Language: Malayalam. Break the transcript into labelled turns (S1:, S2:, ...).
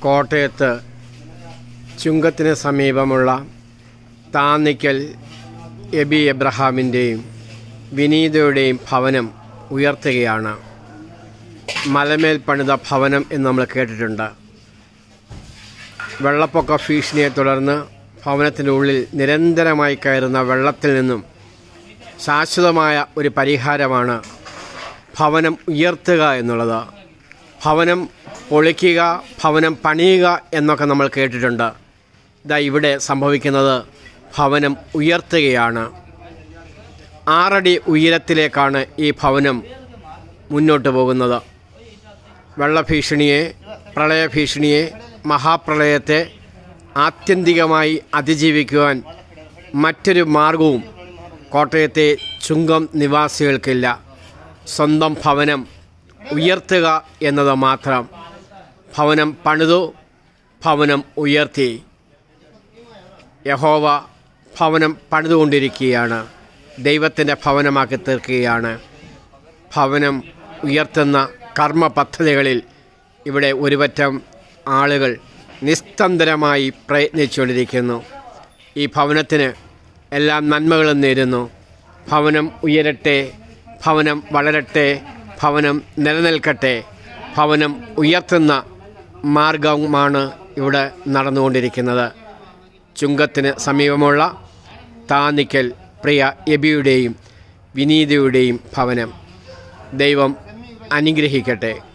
S1: കോട്ടയത്ത് ചുങ്കത്തിന് സമീപമുള്ള താന്നിക്കൽ എബി എബ്രഹാമിൻ്റെയും വിനീതയുടെയും ഭവനം ഉയർത്തുകയാണ്. മലമേൽ പണിത ഭവനം എന്ന് നമ്മൾ കേട്ടിട്ടുണ്ട്. വെള്ളപ്പൊക്ക ഭീഷണിയെ തുടർന്ന് ഭവനത്തിൻ്റെ ഉള്ളിൽ നിരന്തരമായി കയറുന്ന വെള്ളത്തിൽ നിന്നും ശാശ്വതമായ ഒരു പരിഹാരമാണ് ഭവനം ഉയർത്തുക എന്നുള്ളത്. ഭവനം പൊളിക്കുക, ഭവനം പണിയുക എന്നൊക്കെ നമ്മൾ കേട്ടിട്ടുണ്ട്. ഇതാ ഇവിടെ സംഭവിക്കുന്നത് ഭവനം ഉയർത്തുകയാണ്. 6 അടി ഉയരത്തിലേക്കാണ് ഈ ഭവനം മുന്നോട്ട് പോകുന്നത്. വെള്ളഭീഷണിയെ, പ്രളയഭീഷണിയെ, മഹാപ്രളയത്തെ ആത്യന്തികമായി അതിജീവിക്കുവാൻ മറ്റൊരു മാർഗവും കോട്ടയത്തെ ചുങ്കം നിവാസികൾക്കില്ല. സ്വന്തം ഭവനം ഉയർത്തുക എന്നത് മാത്രം. ഭവനം പണിതു, ഭവനം ഉയർത്തി. യഹോവ ഭവനം പണിതുകൊണ്ടിരിക്കുകയാണ്. ദൈവത്തിൻ്റെ ഭവനമാക്കി തീർക്കുകയാണ്. ഭവനം ഉയർത്തുന്ന കർമ്മ പദ്ധതികളിൽ ഇവിടെ ഒരുപറ്റം ആളുകൾ നിസ്തന്ത്രമായി പ്രയത്നിച്ചുകൊണ്ടിരിക്കുന്നു. ഈ ഭവനത്തിന് എല്ലാ നന്മകളും നേരുന്നു. ഭവനം ഉയരട്ടെ, ഭവനം വളരട്ടെ, ഭവനം നിലനിൽക്കട്ടെ. ഭവനം ഉയർത്തുന്ന മാർഗമാണ് ഇവിടെ നടന്നുകൊണ്ടിരിക്കുന്നത്. ചുങ്കത്തിന് സമീപമുള്ള താന്നിക്കൽ പ്രിയ എബിയുടെയും വിനീതയുടെയും ഭവനം. ദൈവം അനുഗ്രഹിക്കട്ടെ.